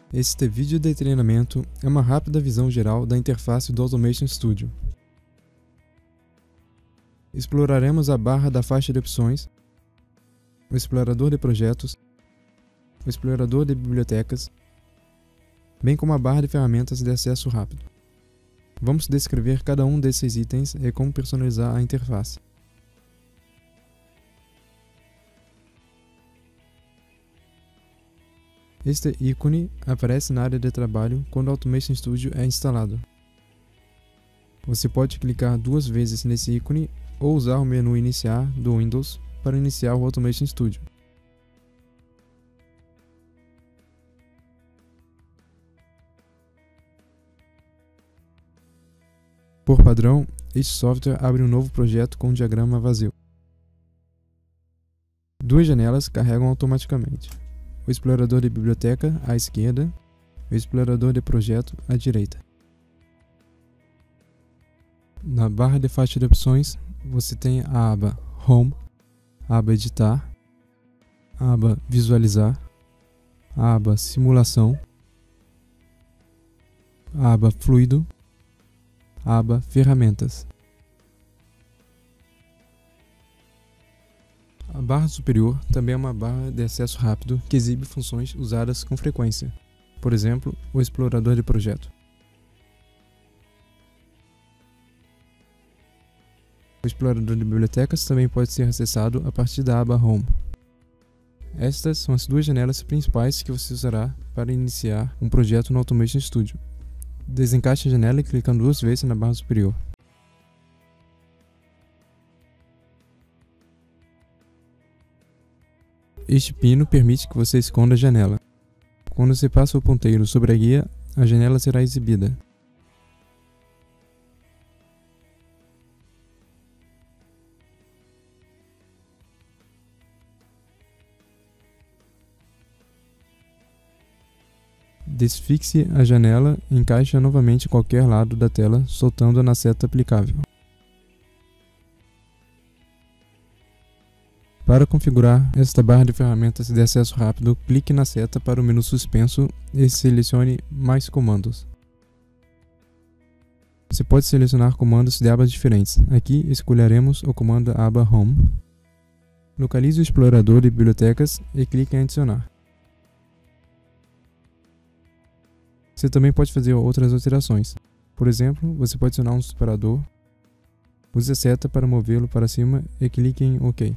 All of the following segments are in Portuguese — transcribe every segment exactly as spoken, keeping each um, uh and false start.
Este vídeo de treinamento é uma rápida visão geral da interface do Automation Studio. Exploraremos a barra da faixa de opções, o explorador de projetos, o explorador de bibliotecas, bem como a barra de ferramentas de acesso rápido. Vamos descrever cada um desses itens e como personalizar a interface. Este ícone aparece na área de trabalho quando o Automation Studio é instalado. Você pode clicar duas vezes nesse ícone ou usar o menu Iniciar do Windows para iniciar o Automation Studio. Por padrão, este software abre um novo projeto com um diagrama vazio. Duas janelas carregam automaticamente. O explorador de biblioteca à esquerda e o explorador de projeto à direita. Na barra de faixa de opções, você tem a aba Home, a aba Editar, a aba Visualizar, a aba Simulação, a aba Fluido, a aba Ferramentas. A barra superior também é uma barra de acesso rápido que exibe funções usadas com frequência, por exemplo, o explorador de projeto. O explorador de bibliotecas também pode ser acessado a partir da aba Home. Estas são as duas janelas principais que você usará para iniciar um projeto no Automation Studio. Desencaixe a janela clicando duas vezes na barra superior. Este pino permite que você esconda a janela. Quando você passa o ponteiro sobre a guia, a janela será exibida. Desfixe a janela e encaixe-a novamente em qualquer lado da tela, soltando-a na seta aplicável. Para configurar esta barra de ferramentas de acesso rápido, clique na seta para o menu suspenso e selecione Mais comandos. Você pode selecionar comandos de abas diferentes. Aqui escolheremos o comando da aba Home. Localize o explorador de bibliotecas e clique em Adicionar. Você também pode fazer outras alterações. Por exemplo, você pode adicionar um separador. Use a seta para movê-lo para cima e clique em OK.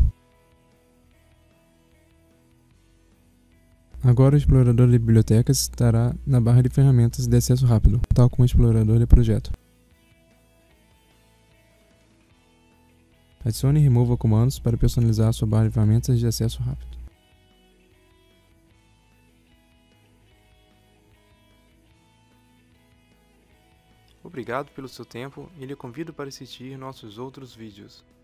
Agora o explorador de bibliotecas estará na barra de ferramentas de acesso rápido, tal como o explorador de projeto. Adicione e remova comandos para personalizar a sua barra de ferramentas de acesso rápido. Obrigado pelo seu tempo e lhe convido para assistir nossos outros vídeos.